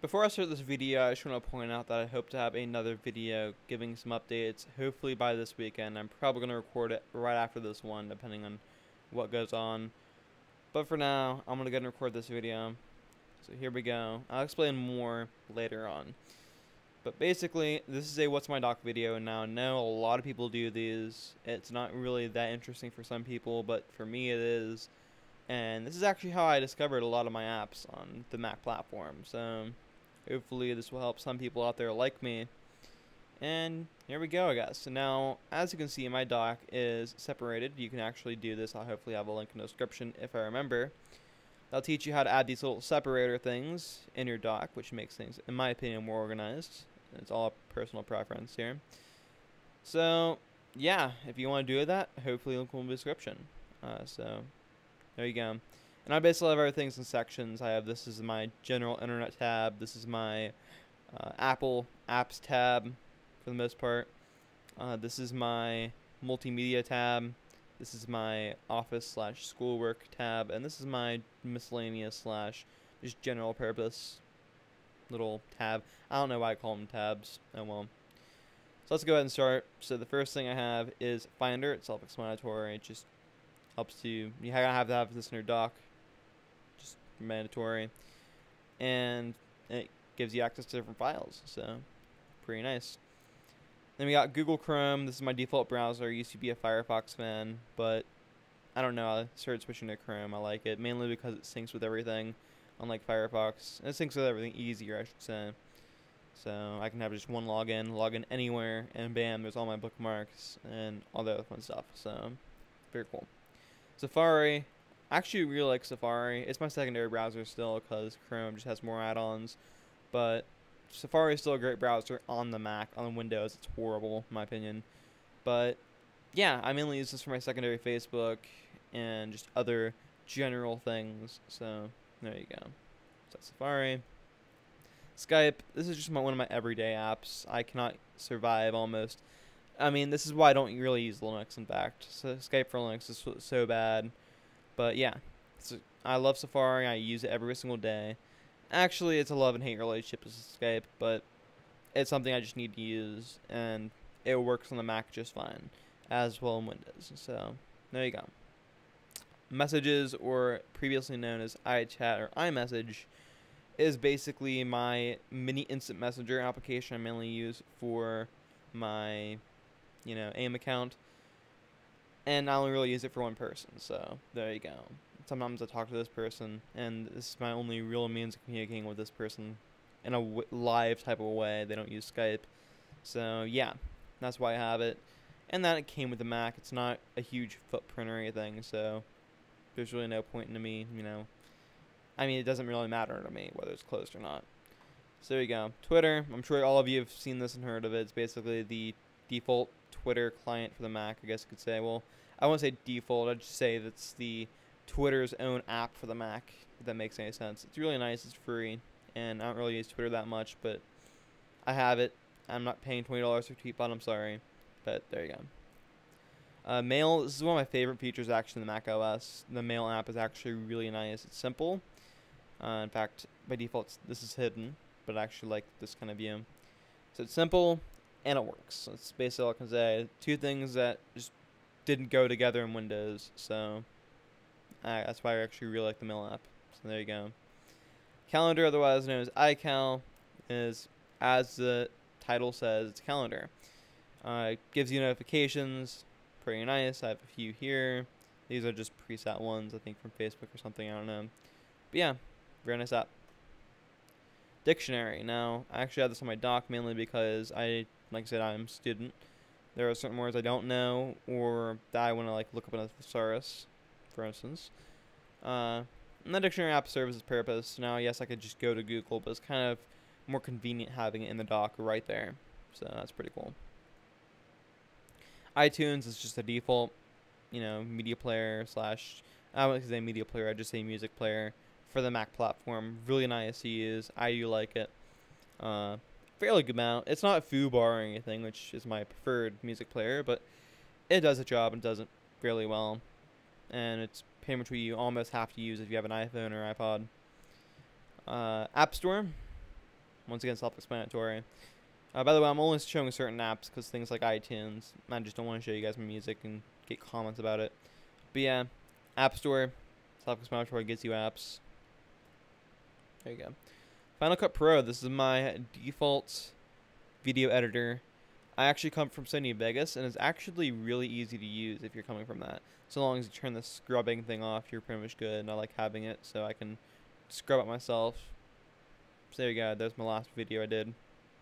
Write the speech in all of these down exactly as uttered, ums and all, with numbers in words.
Before I start this video, I just want to point out that I hope to have another video giving some updates, hopefully by this weekend. I'm probably going to record it right after this one, depending on what goes on. But for now, I'm going to go and record this video. So here we go. I'll explain more later on. But basically, this is a What's My Doc video, and now I know a lot of people do these. It's not really that interesting for some people, but for me it is. And this is actually how I discovered a lot of my apps on the Mac platform. So hopefully this will help some people out there like me. And here we go, I guess. So now, as you can see, my doc is separated. You can actually do this. I'll hopefully have a link in the description if I remember. That'll teach you how to add these little separator things in your doc, which makes things, in my opinion, more organized. It's all personal preference here. So, yeah, if you want to do that, hopefully link in the description. Uh, so, there you go. And I basically have everything in sections. I have, this is my general internet tab. This is my uh, Apple apps tab for the most part. Uh, this is my multimedia tab. This is my office slash schoolwork tab. And this is my miscellaneous slash just general purpose little tab. I don't know why I call them tabs. Oh well. So let's go ahead and start. So the first thing I have is Finder. It's self-explanatory. It just helps you. You gotta have to have this in your doc. Just mandatory. And it gives you access to different files. So pretty nice. Then we got Google Chrome. This is my default browser. I used to be a Firefox fan, but I don't know. I started switching to Chrome. I like it mainly because it syncs with everything, unlike Firefox. And it syncs with everything easier, I should say. So I can have just one login, log in anywhere, and bam, there's all my bookmarks and all the other fun stuff. So very cool. Safari. I actually really like Safari. It's my secondary browser still because Chrome just has more add-ons. But Safari is still a great browser on the Mac. On Windows, it's horrible, in my opinion. But yeah, I mainly use this for my secondary Facebook and just other general things. So there you go. So Safari. Skype. This is just my, one of my everyday apps. I cannot survive almost. I mean, this is why I don't really use Linux, in fact. So Skype for Linux is so, so bad. But yeah, so I love Safari. I use it every single day. Actually, it's a love and hate relationship with Skype, but it's something I just need to use, and it works on the Mac just fine, as well in Windows. So there you go. Messages, or previously known as iChat or iMessage, is basically my mini instant messenger application I mainly use for my, you know, AIM account. And I only really use it for one person, so there you go. Sometimes I talk to this person, and this is my only real means of communicating with this person in a w live type of way. They don't use Skype. So yeah, that's why I have it. And that it came with the Mac. It's not a huge footprint or anything, so there's really no point in me, you know. I mean, it doesn't really matter to me whether it's closed or not. So there you go. Twitter. I'm sure all of you have seen this and heard of it. It's basically the default Twitter client for the Mac, I guess you could say. Well, I won't say default. I'd just say that's the Twitter's own app for the Mac, if that makes any sense. It's really nice. It's free, and I don't really use Twitter that much, but I have it. I'm not paying twenty dollars for Tweetbot. I'm sorry, but there you go. Uh, Mail. This is one of my favorite features actually in the Mac O S. The Mail app is actually really nice. It's simple. Uh, in fact, by default, this is hidden, but I actually like this kind of view. So it's simple, and it works. It's basically all I can say. Two things that just didn't go together in Windows, so uh, that's why I actually really like the Mail app. So there you go. Calendar, otherwise known as iCal, is, as the title says, it's calendar. Uh, it gives you notifications. Pretty nice. I have a few here. These are just preset ones, I think, from Facebook or something. I don't know. But yeah, very nice app. Dictionary. Now, I actually have this on my doc mainly because I, like I said, I'm a student. There are certain words I don't know, or that I want to like look up in a thesaurus, for instance. Uh, and the dictionary app serves its purpose. Now, yes, I could just go to Google, but it's kind of more convenient having it in the dock right there. So that's pretty cool. iTunes is just a default, you know, media player slash, I wouldn't say media player, I'd just say music player for the Mac platform. Really nice to use. I do like it. Uh, fairly good amount. It's not foobar or anything, which is my preferred music player, but it does the job and does it fairly well. And it's pretty much what you almost have to use if you have an iPhone or iPod. Uh, App Store. once again, self-explanatory. Uh, by the way, I'm only showing certain apps because things like iTunes, I just don't want to show you guys my music and get comments about it. But yeah, App Store, self-explanatory, gets you apps. There you go. Final Cut Pro, this is my default video editor. I actually come from Sony Vegas, and it's actually really easy to use if you're coming from that. So long as you turn the scrubbing thing off, you're pretty much good, and I like having it so I can scrub it myself. So there you go, there's my last video I did.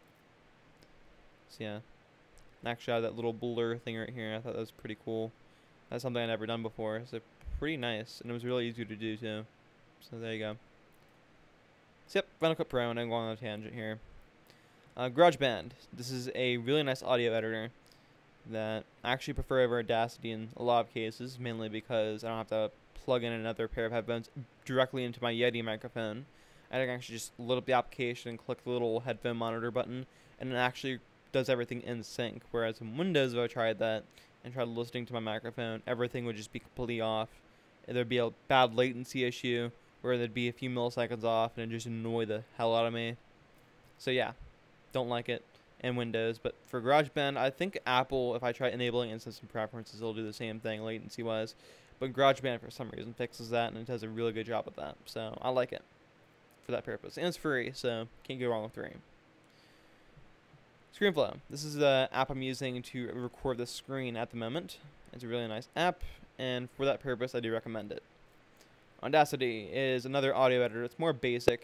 So yeah, actually I have that little blur thing right here. I thought that was pretty cool. That's something I've never done before, so pretty nice, and it was really easy to do too. So there you go. So yep, Final Cut Pro, and I'm going on a tangent here. Uh, GarageBand. This is a really nice audio editor that I actually prefer over Audacity in a lot of cases, mainly because I don't have to plug in another pair of headphones directly into my Yeti microphone. I can actually just load up the application and click the little headphone monitor button, and it actually does everything in sync. Whereas in Windows, if I tried that and tried listening to my microphone, everything would just be completely off. There'd be a bad latency issue where there'd be a few milliseconds off, and it'd just annoy the hell out of me. So yeah, don't like it in Windows. But for GarageBand, I think Apple, if I try enabling in system preferences, it'll do the same thing latency wise. But GarageBand for some reason fixes that, and it does a really good job of that. So I like it for that purpose. And it's free, so can't go wrong with free. ScreenFlow. This is the app I'm using to record the screen at the moment. It's a really nice app, and for that purpose, I do recommend it. Audacity is another audio editor. It's more basic.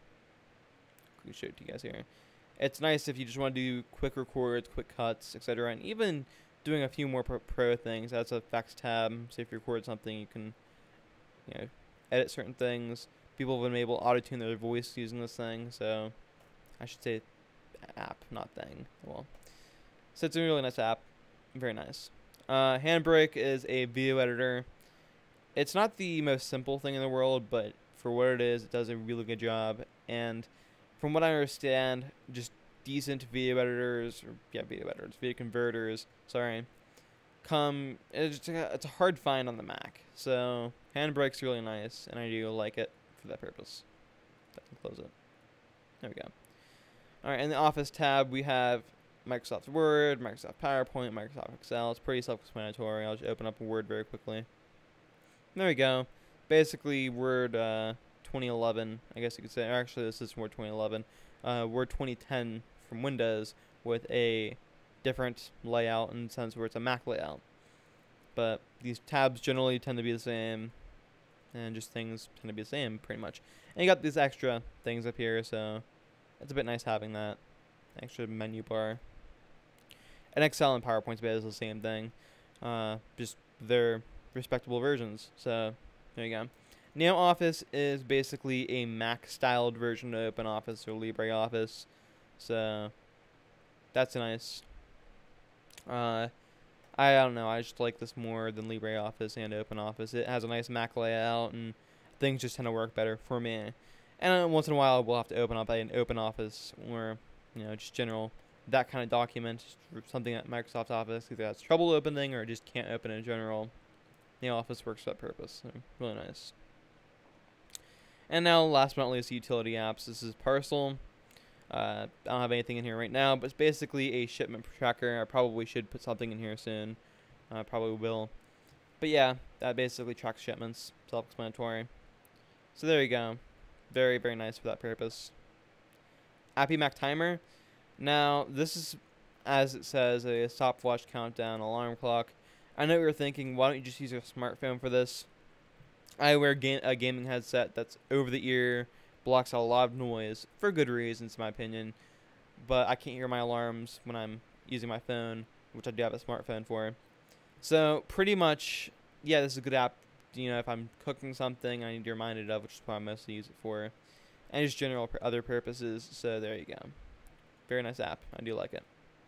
Let me show it to you guys here. It's nice if you just want to do quick records, quick cuts, et cetera, and even doing a few more pro, pro things. That's a effects tab. So if you record something, you can, you know, edit certain things. People have been able to auto-tune their voice using this thing, so I should say app, not thing. Well, so it's a really nice app. Very nice. Uh, Handbrake is a video editor. It's not the most simple thing in the world, but for what it is, it does a really good job. And from what I understand, just decent video editors, or yeah, video editors, video converters, sorry, come, it's, it's a hard find on the Mac. So Handbrake's really nice, and I do like it for that purpose. I can close it. There we go. Alright, in the Office tab, we have Microsoft Word, Microsoft PowerPoint, Microsoft Excel. It's pretty self-explanatory. I'll just open up Word very quickly. There we go. Basically, Word uh, twenty eleven, I guess you could say. Or actually, this is Word twenty eleven. Uh, Word twenty ten from Windows with a different layout in the sense where it's a Mac layout. But these tabs generally tend to be the same, and just things tend to be the same, pretty much. And you got these extra things up here, so it's a bit nice having that extra menu bar. And Excel and PowerPoint's basically the same thing. Uh, just they're respectable versions. So there you go. Now Office is basically a Mac-styled version of OpenOffice or LibreOffice. So that's nice. Uh, I don't know. I just like this more than LibreOffice and OpenOffice. It has a nice Mac layout, and things just tend to work better for me. And once in a while, we'll have to open up an OpenOffice or, you know, just general, that kind of document, something that Microsoft Office either has trouble opening or just can't open in general. The Office works for that purpose. So really nice. And now, last but not least, utility apps. This is Parcel. Uh, I don't have anything in here right now, but it's basically a shipment tracker. I probably should put something in here soon. I probably will. But yeah, that basically tracks shipments. Self-explanatory. So there you go. Very, very nice for that purpose. Appy Mac Timer. Now, this is, as it says, a stopwatch countdown alarm clock. I know you're thinking, why don't you just use your smartphone for this? I wear ga a gaming headset that's over the ear, blocks out a lot of noise, for good reasons, in my opinion. But I can't hear my alarms when I'm using my phone, which I do have a smartphone for. So, pretty much, yeah, this is a good app. You know, if I'm cooking something I need to be reminded of, which is what I mostly use it for, and just general other purposes. So there you go. Very nice app. I do like it.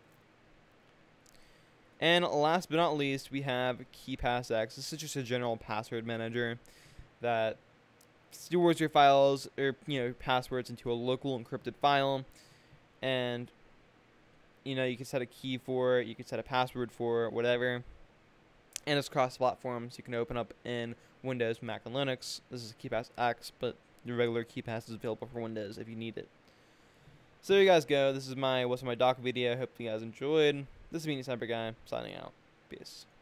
And last but not least, we have KeePassX. This is just a general password manager that stores your files or you know passwords into a local encrypted file, and you know you can set a key for it, you can set a password for it, whatever. And it's cross-platform, so you can open up in Windows, Mac, and Linux. This is KeePassX, but the regular KeePass is available for Windows if you need it. So there you guys go. This is my what's on my dock video. Hope you guys enjoyed. This is EatenSniperGuy signing out. Peace.